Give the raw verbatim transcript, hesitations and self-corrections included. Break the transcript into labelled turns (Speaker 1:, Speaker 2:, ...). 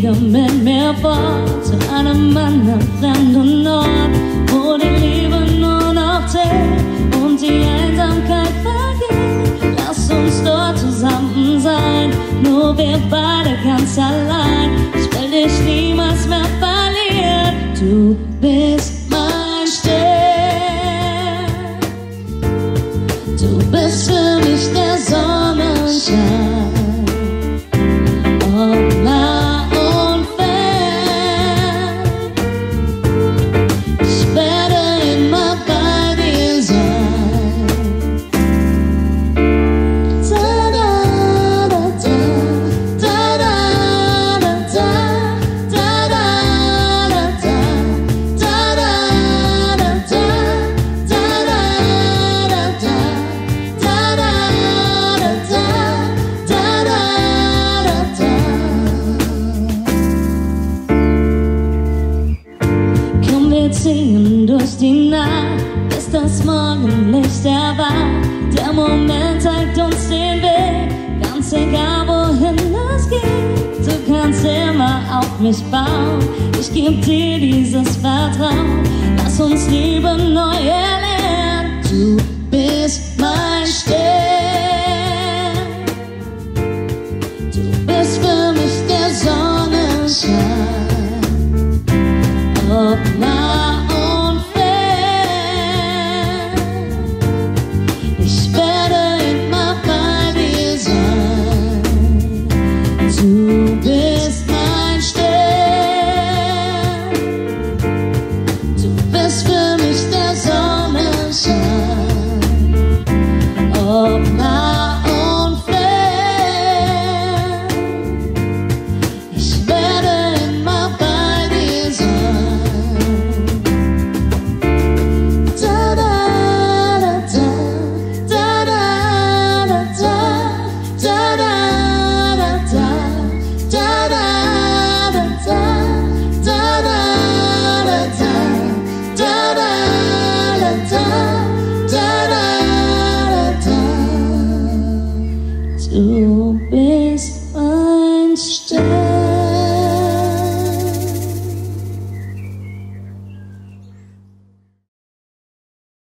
Speaker 1: gehe mit mir fort zu einem anderen fremden Ort, wo die Liebe nur noch zählt und die Einsamkeit vergeht. Lass uns dort zusammen sein, nur wir beide ganz allein. Ich will dich niemals mehr verlieren, du bist mein Stern. Du bist für mich der Sonnenschein, ob nah und fern. Ich werde immer bei dir sein. Da da da da, da da da da, da da da da, da da da da, da da da da, da da da da, da da da da. Komm, wir ziehen durch die Nacht, bis das Morgenlicht erwacht. Der Moment zeigt uns den Weg, ganz egal wohin es geht. Du kannst immer auf mich bauen, ich geb dir dieses Vertrauen. Lass uns Liebe neu erlernen, du bist mein Stern. Du bist für mich der Sonnenschein, ob nah und fern. Ich werde immer bei dir sein. Du bist mein Stern. Du bist für mich der Sonnenschein, ob nah und fern. Ich werde immer bei dir sein. Da da da da, da da da da, da da da da, da da da da, da da da da, da da da da, da da da da. Du bist mein